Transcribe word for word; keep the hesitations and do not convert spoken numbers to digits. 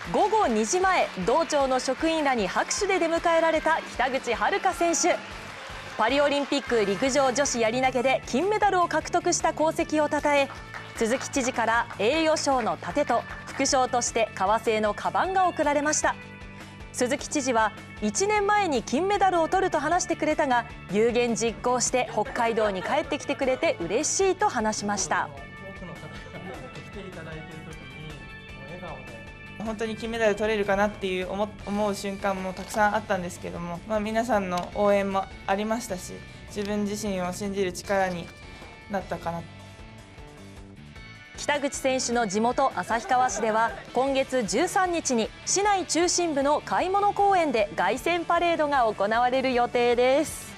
ごごにじまえ、道庁の職員らに拍手で出迎えられた北口榛花選手。パリオリンピック陸上女子やり投げで金メダルを獲得した功績をたたえ、鈴木知事から栄誉賞の盾と副賞として革製のカバンが贈られました。鈴木知事はいちねんまえに金メダルを取ると話してくれたが、有言実行して北海道に帰ってきてくれて嬉しいと話しました。 本当に金メダル取れるかなっていう思思う瞬間もたくさんあったんですけども、まあ、皆さんの応援もありましたし、自分自身を信じる力になったかな。 北口選手の地元旭川市では今月じゅうさんにちに市内中心部の買い物公園で凱旋パレードが行われる予定です。